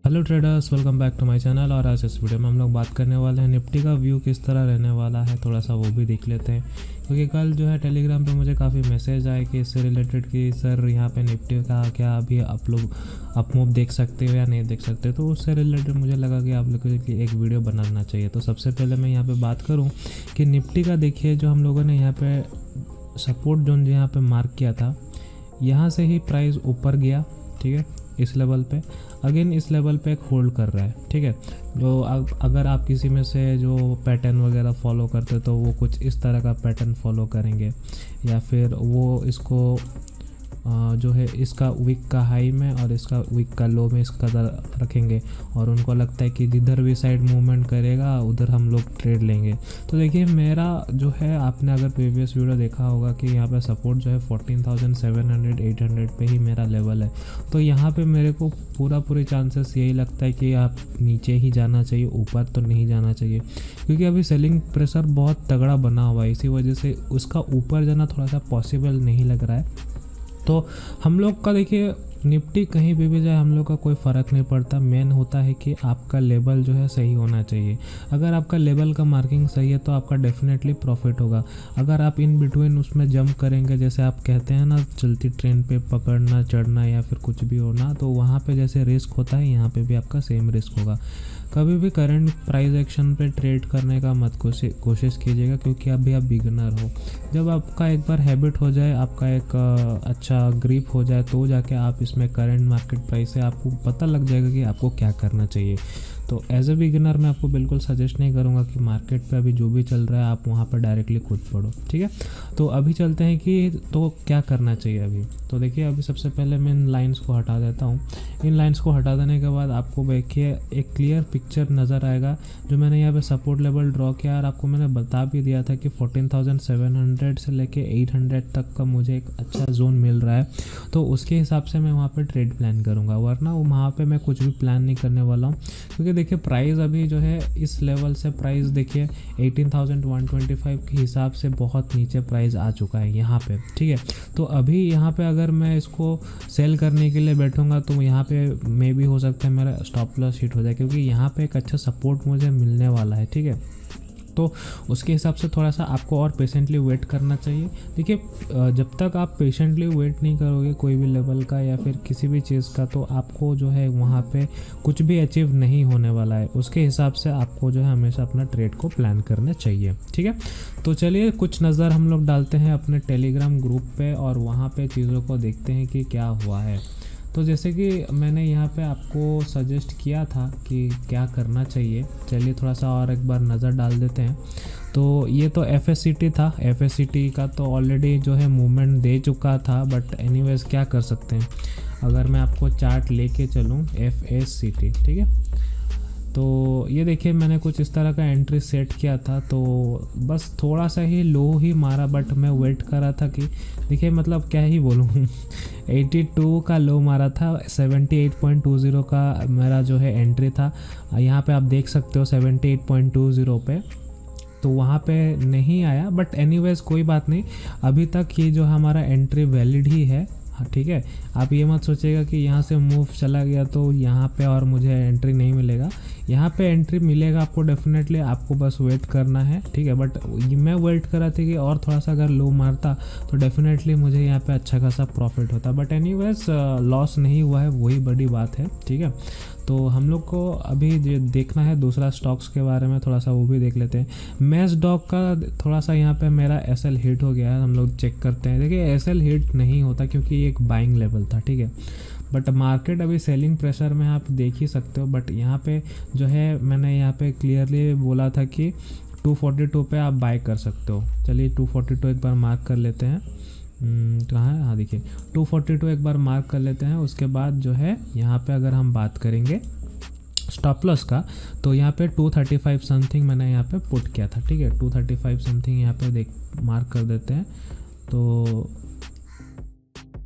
Hello traders, welcome back to my channel. और आज इस वीडियो में हम लोग बात करने वाले हैं निफ्टी का व्यू किस तरह रहने वाला है, थोड़ा सा वो भी देख लेते हैं। क्योंकि कल जो है टेलीग्राम पे मुझे काफ़ी मैसेज आए कि इससे रिलेटेड कि सर यहाँ पे निफ्टी का क्या अभी आप लोग अपमूव देख सकते हो या नहीं देख सकते। तो उससे रिलेटेड मुझे लगा कि आप लोगों की एक वीडियो बनाना चाहिए। तो सबसे पहले मैं यहाँ पर बात करूँ कि निफ्टी का देखिए, जो हम लोगों ने यहाँ पर सपोर्ट जोन यहाँ पर मार्क किया था, यहाँ से ही प्राइस ऊपर गया, ठीक है, इस लेवल पे अगेन इस लेवल पे एक होल्ड कर रहा है, ठीक है। जो अगर आप किसी में से जो पैटर्न वगैरह फॉलो करते तो वो कुछ इस तरह का पैटर्न फॉलो करेंगे, या फिर वो इसको जो है इसका वीक का हाई में और इसका वीक का लो में इसका रखेंगे, और उनको लगता है कि जिधर भी साइड मूवमेंट करेगा उधर हम लोग ट्रेड लेंगे। तो देखिए मेरा जो है, आपने अगर प्रीवियस वीडियो देखा होगा कि यहाँ पे सपोर्ट जो है 14,700 800 पे ही मेरा लेवल है। तो यहाँ पे मेरे को पूरी चांसेस यही लगता है कि आप नीचे ही जाना चाहिए, ऊपर तो नहीं जाना चाहिए, क्योंकि अभी सेलिंग प्रेशर बहुत तगड़ा बना हुआ है। इसी वजह से उसका ऊपर जाना थोड़ा सा पॉसिबल नहीं लग रहा है। तो हम लोग का देखिए, निफ्टी कहीं भी जाए हम लोग का कोई फ़र्क नहीं पड़ता। मेन होता है कि आपका लेवल जो है सही होना चाहिए। अगर आपका लेवल का मार्किंग सही है तो आपका डेफिनेटली प्रॉफिट होगा। अगर आप इन बिटवीन उसमें जंप करेंगे, जैसे आप कहते हैं ना, चलती ट्रेन पे पकड़ना चढ़ना या फिर कुछ भी होना, तो वहाँ पे जैसे रिस्क होता है यहाँ पे भी आपका सेम रिस्क होगा। कभी भी करंट प्राइस एक्शन पे ट्रेड करने का मत कोशिश कीजिएगा, क्योंकि अभी आप बिगनर हो। जब आपका एक बार हैबिट हो जाए, आपका एक अच्छा ग्रिप हो जाए, तो जाके आप इसमें करंट मार्केट प्राइस से आपको पता लग जाएगा कि आपको क्या करना चाहिए। तो एज ए बिगिनर मैं आपको बिल्कुल सजेस्ट नहीं करूँगा कि मार्केट पे अभी जो भी चल रहा है आप वहाँ पर डायरेक्टली कूद पड़ो, ठीक है। तो अभी चलते हैं कि तो क्या करना चाहिए अभी। तो देखिए, अभी सबसे पहले मैं इन लाइंस को हटा देता हूँ। इन लाइंस को हटा देने के बाद आपको देखिए एक क्लियर पिक्चर नज़र आएगा। जो मैंने यहाँ पे सपोर्ट लेवल ड्रॉ किया, और आपको मैंने बता भी दिया था कि 14,700 से लेके 800 तक का मुझे एक अच्छा जोन मिल रहा है। तो उसके हिसाब से मैं वहाँ पे ट्रेड प्लान करूँगा, वरना वहाँ पे मैं कुछ भी प्लान नहीं करने वाला हूँ। क्योंकि देखिए प्राइस अभी जो है इस लेवल से प्राइस देखिए 18,125 के हिसाब से बहुत नीचे प्राइस आ चुका है यहाँ पे, ठीक है। तो अभी यहाँ पे अगर मैं इसको सेल करने के लिए बैठूँगा तो यहाँ पे मे भी हो सकता है मेरा स्टॉप लॉस हिट हो जाए, क्योंकि यहाँ पे एक अच्छा सपोर्ट मुझे मिलने वाला है, ठीक है। तो उसके हिसाब से थोड़ा सा आपको और पेशेंटली वेट करना चाहिए। देखिए, जब तक आप पेशेंटली वेट नहीं करोगे कोई भी लेवल का या फिर किसी भी चीज़ का, तो आपको जो है वहाँ पे कुछ भी अचीव नहीं होने वाला है। उसके हिसाब से आपको जो है हमेशा अपना ट्रेड को प्लान करना चाहिए, ठीक है। तो चलिए कुछ नज़र हम लोग डालते हैं अपने टेलीग्राम ग्रुप पे, और वहाँ पे चीज़ों को देखते हैं कि क्या हुआ है। तो जैसे कि मैंने यहाँ पे आपको सजेस्ट किया था कि क्या करना चाहिए, चलिए थोड़ा सा और एक बार नज़र डाल देते हैं। तो ये तो FSCT था, FSCT का तो ऑलरेडी जो है मूवमेंट दे चुका था, बट एनीवेज क्या कर सकते हैं। अगर मैं आपको चार्ट लेके चलूँ FSCT, ठीक है, तो ये देखिए मैंने कुछ इस तरह का एंट्री सेट किया था, तो बस थोड़ा सा ही लो ही मारा, बट मैं वेट कर रहा था कि देखिए मतलब क्या ही बोलूँ 82 का लो मारा था, 78.20 का मेरा जो है एंट्री था। यहाँ पे आप देख सकते हो 78.20 पे, तो वहाँ पे नहीं आया, बट एनीवेज कोई बात नहीं। अभी तक ये जो हमारा एंट्री वैलिड ही है, हाँ ठीक है। आप ये मत सोचिएगा कि यहाँ से मूव चला गया तो यहाँ पे और मुझे एंट्री नहीं मिलेगा। यहाँ पे एंट्री मिलेगा आपको डेफिनेटलि, आपको बस वेट करना है, ठीक है। बट मैं वेट कर रहा था कि और थोड़ा सा अगर लो मारता तो डेफिनेटली मुझे यहाँ पे अच्छा खासा प्रॉफिट होता, बट एनीवेज लॉस नहीं हुआ है, वही बड़ी बात है, ठीक है। तो हम लोग को अभी देखना है दूसरा स्टॉक्स के बारे में, थोड़ा सा वो भी देख लेते हैं। मैजडॉग का थोड़ा सा यहाँ पे मेरा SL हिट हो गया है, हम लोग चेक करते हैं। देखिए SL हिट नहीं होता क्योंकि ये एक बाइंग लेवल था, ठीक है, बट मार्केट अभी सेलिंग प्रेशर में आप देख ही सकते हो। बट यहाँ पे जो है मैंने यहाँ पे क्लियरली बोला था कि 242 पे आप बाय कर सकते हो। चलिए 242 एक बार मार्क कर लेते हैं, कहाँ है, हाँ देखिए 242 एक बार मार्क कर लेते हैं। उसके बाद जो है यहाँ पे अगर हम बात करेंगे स्टॉप लॉस का, तो यहाँ पे 235 समथिंग मैंने यहाँ पे पुट किया था, ठीक है। 235 समथिंग यहाँ पे देख मार्क कर देते हैं। तो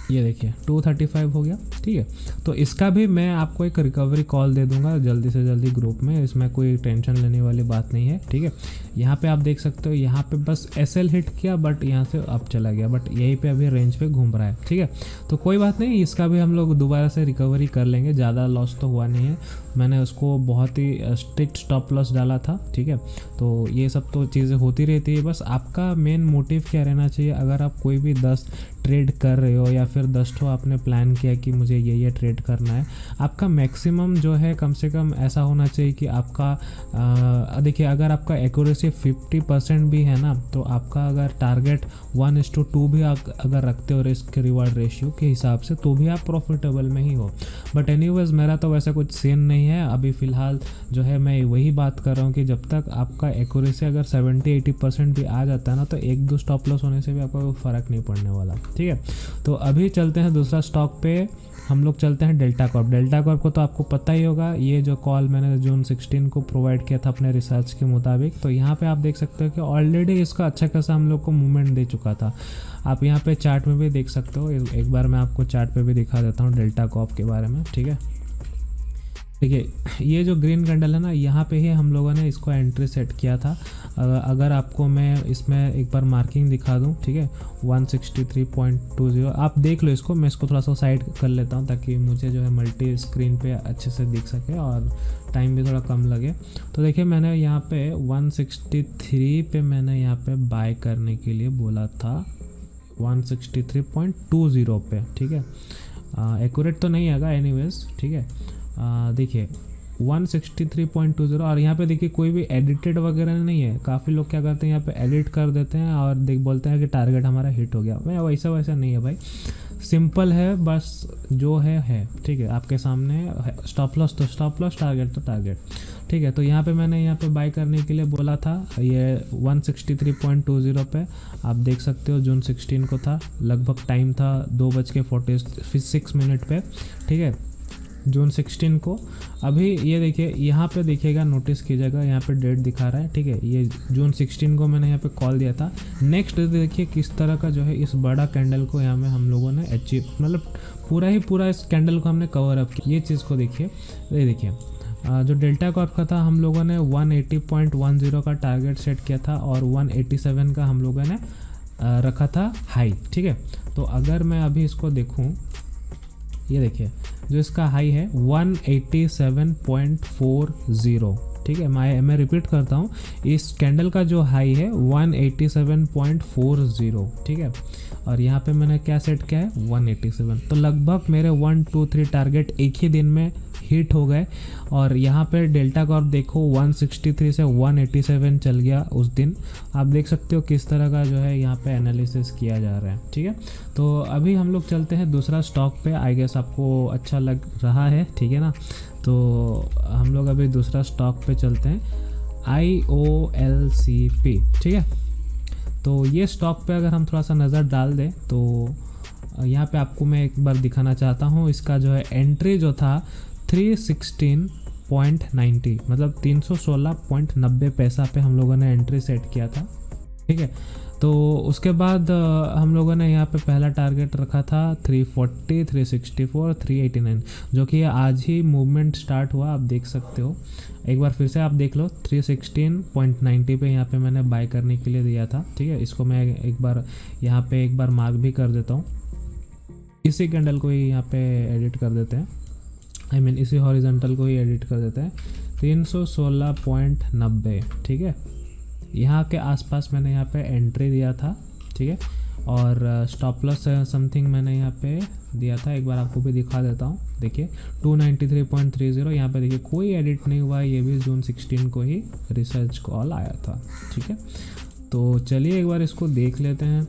ये देखिए 235 हो गया, ठीक है। तो इसका भी मैं आपको एक रिकवरी कॉल दे दूंगा जल्दी से जल्दी ग्रुप में, इसमें कोई टेंशन लेने वाली बात नहीं है, ठीक है। यहाँ पे आप देख सकते हो, यहाँ पे बस SL हिट किया बट यहाँ से अप चला गया, बट यहीं पे अभी रेंज पे घूम रहा है, ठीक है। तो कोई बात नहीं, इसका भी हम लोग दोबारा से रिकवरी कर लेंगे, ज़्यादा लॉस तो हुआ नहीं है। मैंने उसको बहुत ही स्ट्रिक्ट स्टॉप लॉस डाला था, ठीक है। तो ये सब तो चीज़ें होती रहती है, बस आपका मेन मोटिव क्या रहना चाहिए। अगर आप कोई भी 10 ट्रेड कर रहे हो या फिर 10 ठो आपने प्लान किया कि मुझे ये ट्रेड करना है, आपका मैक्सिमम जो है कम से कम ऐसा होना चाहिए कि आपका देखिए, अगर आपका एक्यूरेसी 50% भी है ना, तो आपका अगर टारगेट 1:2 भी अगर रखते हो रिस्क रिवार्ड रेशियो के हिसाब से, तो भी आप प्रॉफिटेबल में ही हो। बट एनीवेज मेरा तो वैसा कुछ सीन नहीं है अभी फ़िलहाल। जो है मैं वही बात कर रहा हूँ कि जब तक आपका एक्यूरेसी अगर 70-80% भी आ जाता है ना, तो 1-2 स्टॉप लॉस होने से भी आपको फ़र्क नहीं पड़ने वाला, ठीक है। तो अभी चलते हैं दूसरा स्टॉक पे, हम लोग चलते हैं डेल्टा कॉर्प। डेल्टा कॉर्प को तो आपको पता ही होगा, ये जो कॉल मैंने जून 16 को प्रोवाइड किया था अपने रिसर्च के मुताबिक। तो यहाँ पे आप देख सकते हो कि ऑलरेडी इसका अच्छा खासा हम लोग को मूवमेंट दे चुका था। आप यहाँ पे चार्ट में भी देख सकते हो, एक बार मैं आपको चार्ट पे भी दिखा देता हूँ डेल्टा कॉर्प के बारे में, ठीक है। देखिए ये जो ग्रीन कैंडल है ना, यहाँ पे ही हम लोगों ने इसको एंट्री सेट किया था। अगर आपको मैं इसमें एक बार मार्किंग दिखा दूँ, ठीक है, 163.20 आप देख लो इसको। मैं इसको थोड़ा सा साइड कर लेता हूँ ताकि मुझे जो है मल्टी स्क्रीन पे अच्छे से दिख सके और टाइम भी थोड़ा कम लगे। तो देखिए मैंने यहाँ पे 163 पे मैंने यहाँ पे बाय करने के लिए बोला था, 163.20 पे, ठीक है। एक्यूरेट तो नहीं आएगा एनीवेज, ठीक है। देखिए 163.20 और यहाँ पे देखिए कोई भी एडिटेड वगैरह नहीं है। काफ़ी लोग क्या करते हैं, यहाँ पे एडिट कर देते हैं और बोलते हैं कि टारगेट हमारा हिट हो गया। मैं वैसा नहीं है भाई, सिंपल है, बस जो है, ठीक है। आपके सामने स्टॉप लॉस तो स्टॉप लॉस, टारगेट तो टारगेट, ठीक है। तो यहाँ पे मैंने यहाँ पे बाय करने के लिए बोला था, ये 163.20 पे आप देख सकते हो जून 16 को था। लगभग टाइम था 2:46 पे, ठीक है, जून 16 को। अभी ये देखिए यहाँ पे देखिएगा, नोटिस कीजिएगा, यहाँ पे डेट दिखा रहा है, ठीक है। ये जून 16 को मैंने यहाँ पे कॉल दिया था। नेक्स्ट देखिए किस तरह का जो है इस बड़ा कैंडल को यहाँ में हम लोगों ने अचीव, मतलब पूरा इस कैंडल को हमने कवर अप किया। ये चीज़ को देखिए, ये देखिए जो डेल्टा कॉर्प का था, हम लोगों ने 180.10 का टारगेट सेट किया था और 187 का हम लोगों ने रखा था हाई, ठीक है। तो अगर मैं अभी इसको देखूँ, ये देखिए जो इसका हाई है 187.40, ठीक है। मैं रिपीट करता हूँ, इस कैंडल का जो हाई है 187.40, ठीक है। और यहाँ पे मैंने क्या सेट किया है 187। तो लगभग मेरे 1, 2, 3 टारगेट एक ही दिन में हिट हो गए। और यहाँ पे डेल्टा कॉर्प देखो 163 से 187 चल गया उस दिन। आप देख सकते हो किस तरह का जो है यहाँ पे एनालिसिस किया जा रहा है, ठीक है। तो अभी हम लोग चलते हैं दूसरा स्टॉक पे। आई गेस आपको अच्छा लग रहा है, ठीक है ना। तो हम लोग अभी दूसरा स्टॉक पे चलते हैं, IOLCP, ठीक है। तो ये स्टॉक पे अगर हम थोड़ा सा नज़र डाल दें तो यहाँ पे आपको मैं एक बार दिखाना चाहता हूँ, इसका जो है एंट्री जो था 316.90, मतलब 316.90 पैसा पे हम लोगों ने एंट्री सेट किया था, ठीक है। तो उसके बाद हम लोगों ने यहाँ पे पहला टारगेट रखा था 340, 364, 389, जो कि आज ही मूवमेंट स्टार्ट हुआ, आप देख सकते हो। एक बार फिर से आप देख लो, 316.90 पे यहाँ पे मैंने बाय करने के लिए दिया था, ठीक है। इसको मैं एक बार यहाँ पे एक बार मार्क भी कर देता हूँ। इसी कैंडल को ही यहाँ पे एडिट कर देते हैं, इसी हॉरिजॉन्टल को ही एडिट कर देते हैं, 316.90, ठीक है। यहाँ के आसपास मैंने यहाँ पे एंट्री दिया था, ठीक है। और स्टॉप लॉस समथिंग मैंने यहाँ पे दिया था, एक बार आपको भी दिखा देता हूँ। देखिए 293.30, यहाँ पे देखिए कोई एडिट नहीं हुआ, ये भी जून 16 को ही रिसर्च कॉल आया था, ठीक है। तो चलिए एक बार इसको देख लेते हैं,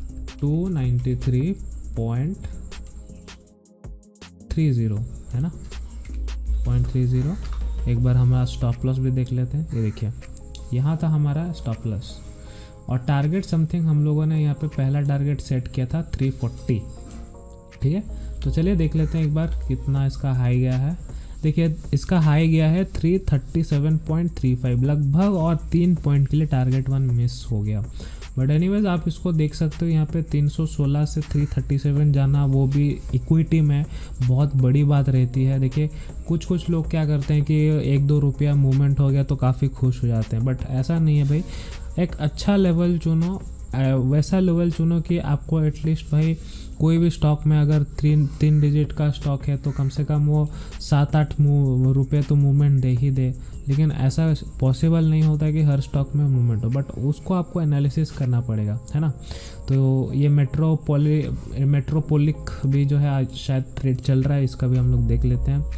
293.30 है ना, 0.30। एक बार हमारा स्टॉप लॉस भी देख लेते हैं। ये देखिए यहाँ था हमारा स्टॉप लॉस और टारगेट समथिंग हम लोगों ने यहाँ पे पहला टारगेट सेट किया था 340, ठीक है। तो चलिए देख लेते हैं एक बार कितना इसका हाई गया है। देखिए इसका हाई गया है 337.35, लगभग और 3 पॉइंट के लिए टारगेट 1 मिस हो गया। बट एनीवेज आप इसको देख सकते हो, यहाँ पे 316 से 337 जाना, वो भी इक्विटी में बहुत बड़ी बात रहती है। देखिए कुछ लोग क्या करते हैं कि 1-2 रुपया मूवमेंट हो गया तो काफ़ी खुश हो जाते हैं, बट ऐसा नहीं है भाई। एक अच्छा लेवल चुनो, वैसा लेवल चुनो कि आपको एटलीस्ट भाई कोई भी स्टॉक में अगर 3 डिजिट का स्टॉक है तो कम से कम वो 7-8 रुपये तो मूवमेंट दे ही दे। लेकिन ऐसा पॉसिबल नहीं होता कि हर स्टॉक में मूवमेंट हो, बट उसको आपको एनालिसिस करना पड़ेगा, है ना। तो ये मेट्रोपोलिक भी जो है आज शायद ट्रेड चल रहा है, इसका भी हम लोग देख लेते हैं।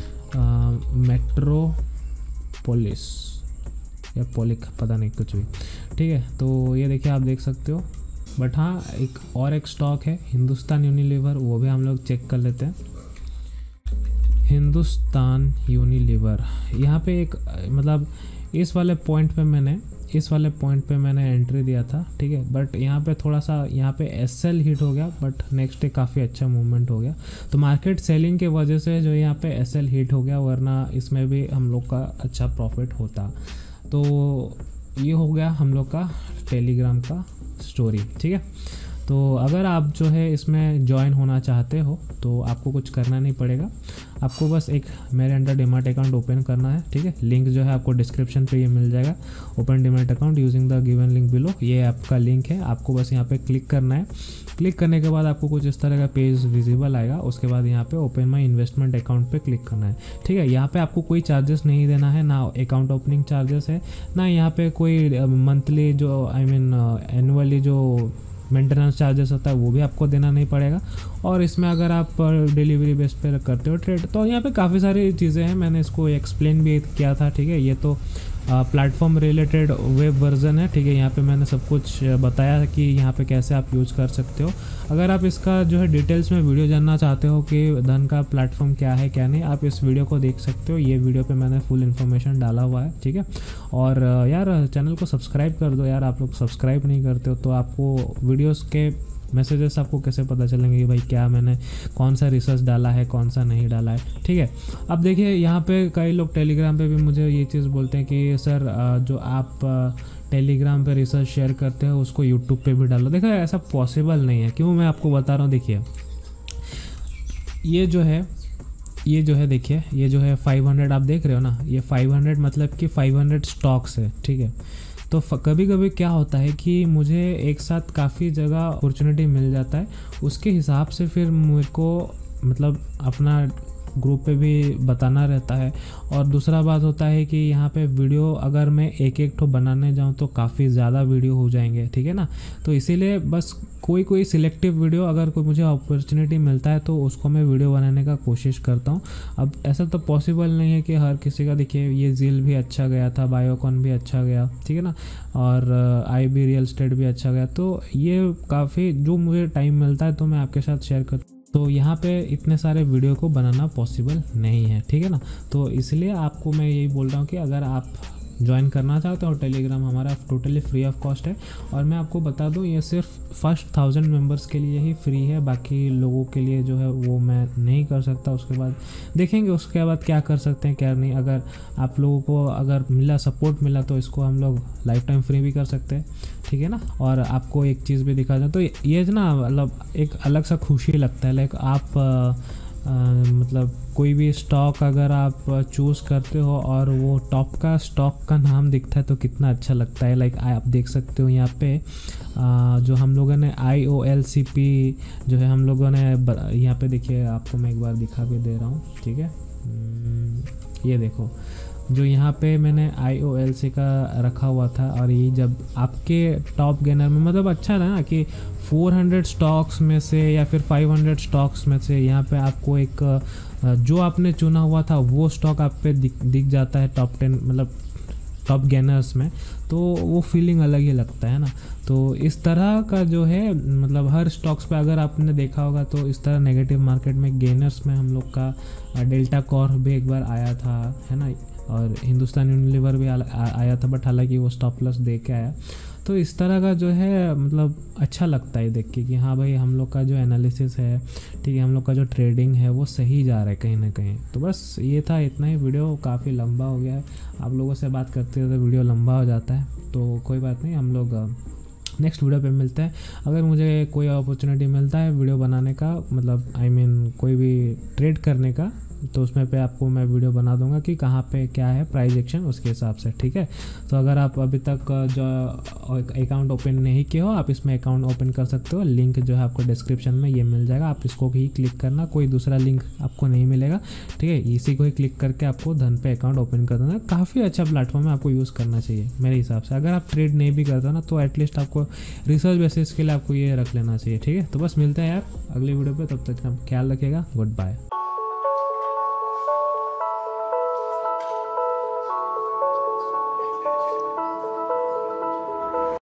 मेट्रोपोलिस या पोलिक, पता नहीं, कुछ भी, ठीक है। तो ये देखिए आप देख सकते हो। बट हाँ, एक स्टॉक है हिंदुस्तान यूनिलीवर, वो भी हम लोग चेक कर लेते हैं। हिंदुस्तान यूनिलीवर, यहाँ पे एक मतलब इस वाले पॉइंट पे मैंने एंट्री दिया था, ठीक है। बट यहाँ पे थोड़ा सा यहाँ पे एसएल हिट हो गया, बट नेक्स्ट डे काफ़ी अच्छा मूवमेंट हो गया। तो मार्केट सेलिंग के वजह से जो यहाँ पे एसएल हिट हो गया, वरना इसमें भी हम लोग का अच्छा प्रॉफिट होता। तो ये हो गया हम लोग का टेलीग्राम का स्टोरी, ठीक है। तो अगर आप जो है इसमें ज्वाइन होना चाहते हो तो आपको कुछ करना नहीं पड़ेगा, आपको बस एक मेरे अंडर डीमैट अकाउंट ओपन करना है, ठीक है। लिंक जो है आपको डिस्क्रिप्शन पे ये मिल जाएगा, open demat account using the given link below, ये आपका लिंक है। आपको बस यहाँ पे क्लिक करना है। क्लिक करने के बाद आपको कुछ इस तरह का पेज विजिबल आएगा। उसके बाद यहाँ पे ओपन माई इन्वेस्टमेंट अकाउंट पे क्लिक करना है, ठीक है। यहाँ पे आपको कोई चार्जेस नहीं देना है, ना अकाउंट ओपनिंग चार्जेस है, ना यहाँ पे कोई मंथली जो एनुअली जो मेंटेनेंस चार्जेस होता है वो भी आपको देना नहीं पड़ेगा। और इसमें अगर आप डिलीवरी बेस पे करते हो ट्रेड, तो यहाँ पे काफ़ी सारी चीज़ें हैं, मैंने इसको एक्सप्लेन भी किया था, ठीक है। ये तो प्लेटफॉर्म रिलेटेड वेब वर्जन है, ठीक है। यहाँ पे मैंने सब कुछ बताया कि यहाँ पे कैसे आप यूज़ कर सकते हो। अगर आप इसका जो है डिटेल्स में वीडियो जानना चाहते हो कि धन का प्लेटफॉर्म क्या है क्या नहीं, आप इस वीडियो को देख सकते हो। ये वीडियो पे मैंने फुल इन्फॉर्मेशन डाला हुआ है, ठीक है। और यार चैनल को सब्सक्राइब कर दो यार, आप लोग सब्सक्राइब नहीं करते हो तो आपको वीडियोज़ के मैसेजेस आपको कैसे पता चलेंगे कि भाई क्या मैंने कौन सा रिसर्च डाला है, कौन सा नहीं डाला है, ठीक है। अब देखिए यहाँ पे कई लोग टेलीग्राम पे भी मुझे ये चीज़ बोलते हैं कि सर जो आप टेलीग्राम पे रिसर्च शेयर करते हो उसको यूट्यूब पे भी डालो। देखो ऐसा पॉसिबल नहीं है, क्यों मैं आपको बता रहा हूँ। देखिए ये जो है देखिए, ये जो है 500 आप देख रहे हो ना, ये 500 मतलब कि 500 स्टॉक्स है, ठीक है। तो कभी कभी क्या होता है कि मुझे एक साथ काफ़ी जगह अपॉर्चुनिटी मिल जाता है, उसके हिसाब से फिर मेरे को मतलब अपना ग्रुप पे भी बताना रहता है। और दूसरा बात होता है कि यहाँ पे वीडियो अगर मैं एक ठो बनाने जाऊँ तो काफ़ी ज़्यादा वीडियो हो जाएंगे, ठीक है ना। तो इसीलिए बस कोई सिलेक्टिव वीडियो अगर कोई मुझे अपॉर्चुनिटी मिलता है तो उसको मैं वीडियो बनाने का कोशिश करता हूँ। अब ऐसा तो पॉसिबल नहीं है कि हर किसी का, देखिए ये ज़ील भी अच्छा गया था, बायोकॉन भी अच्छा गया, ठीक है ना, और IB रियल एस्टेट भी अच्छा गया। तो ये काफ़ी जो मुझे टाइम मिलता है तो मैं आपके साथ शेयर करता हूँ। तो यहाँ पे इतने सारे वीडियो को बनाना पॉसिबल नहीं है, ठीक है ना। तो इसलिए आपको मैं यही बोल रहा हूँ कि अगर आप ज्वाइन करना चाहते हो टेलीग्राम, हमारा टोटली फ्री ऑफ कॉस्ट है। और मैं आपको बता दूँ ये सिर्फ फर्स्ट 1000 मेंबर्स के लिए ही फ्री है, बाकी लोगों के लिए जो है वो मैं नहीं कर सकता। उसके बाद देखेंगे उसके बाद क्या कर सकते हैं क्या नहीं। अगर आप लोगों को अगर सपोर्ट मिला तो इसको हम लोग लाइफ टाइम फ्री भी कर सकते हैं, ठीक है ना। और आपको एक चीज़ भी दिखा जाए तो ये ना मतलब एक अलग सा खुशी लगता है। लाइक आप मतलब कोई भी स्टॉक अगर आप चूज़ करते हो और वो टॉप का स्टॉक का नाम दिखता है तो कितना अच्छा लगता है। लाइक आप देख सकते हो यहाँ पे जो हम लोगों ने IOLCP जो है हम लोगों ने यहाँ पे, देखिए आपको मैं एक बार दिखा भी दे रहा हूँ, ठीक है। ये देखो जो यहाँ पे मैंने IOLC का रखा हुआ था, और ये जब आपके टॉप गेनर में मतलब अच्छा था ना कि 400 स्टॉक्स में से या फिर 500 स्टॉक्स में से यहाँ पे आपको एक जो आपने चुना हुआ था वो स्टॉक आप पे दिख जाता है टॉप 10 मतलब टॉप गेनर्स में, तो वो फीलिंग अलग ही लगता है ना। तो इस तरह का जो है मतलब हर स्टॉक्स पे अगर आपने देखा होगा तो इस तरह नेगेटिव मार्केट में गेनर्स में हम लोग का डेल्टा कॉर्प भी एक बार आया था, है ना, और हिंदुस्तान यूनिलीवर भी आया था, बट हालांकि वो स्टॉप लॉस दे के आया। तो इस तरह का जो है मतलब अच्छा लगता है देख के कि हाँ भाई हम लोग का जो एनालिसिस है, ठीक है, हम लोग का जो ट्रेडिंग है वो सही जा रहा है कहीं ना कहीं। तो बस ये था, इतना ही। वीडियो काफ़ी लंबा हो गया है, आप लोगों से बात करते हैं तो वीडियो लंबा हो जाता है, तो कोई बात नहीं, हम लोग नेक्स्ट वीडियो पे मिलते हैं। अगर मुझे कोई अपॉर्चुनिटी मिलता है वीडियो बनाने का, मतलब कोई भी ट्रेड करने का, तो उसमें पे आपको मैं वीडियो बना दूंगा कि कहाँ पे क्या है प्राइस एक्शन, उसके हिसाब से, ठीक है। तो अगर आप अभी तक जो अकाउंट ओपन नहीं किए हो, आप इसमें अकाउंट ओपन कर सकते हो। लिंक जो है आपको डिस्क्रिप्शन में ये मिल जाएगा, आप इसको ही क्लिक करना, कोई दूसरा लिंक आपको नहीं मिलेगा, ठीक है। इसी को ही क्लिक करके आपको धन पे अकाउंट ओपन कर देना। काफ़ी अच्छा प्लेटफॉर्म है, आपको यूज़ करना चाहिए मेरे हिसाब से। अगर आप ट्रेड नहीं भी करते हो ना, तो एटलीस्ट आपको रिसर्च बेसिस के लिए आपको ये रख लेना चाहिए, ठीक है। तो बस मिलते हैं यार अगली वीडियो पे, तब तक आप ख्याल रखिएगा। Good bye.